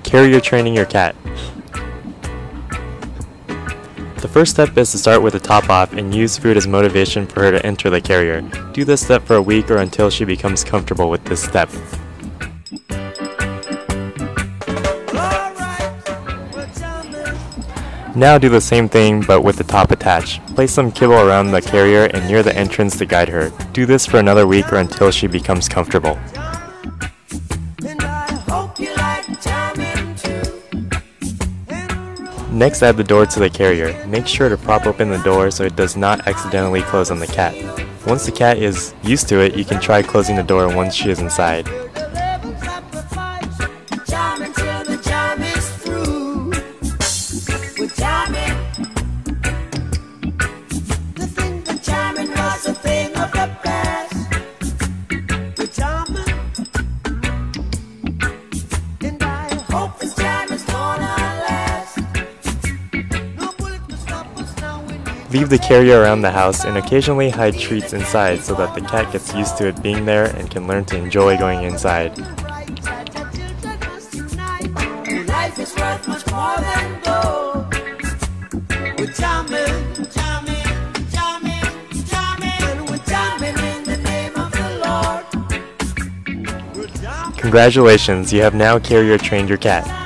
Carrier training your cat. The first step is to start with the top off and use food as motivation for her to enter the carrier. Do this step for a week or until she becomes comfortable with this step. Now do the same thing but with the top attached. Place some kibble around the carrier and near the entrance to guide her. Do this for another week or until she becomes comfortable. Next, add the door to the carrier. Make sure to prop open the door so it does not accidentally close on the cat. Once the cat is used to it, you can try closing the door once she is inside. Leave the carrier around the house and occasionally hide treats inside so that the cat gets used to it being there and can learn to enjoy going inside. Congratulations, you have now carrier trained your cat.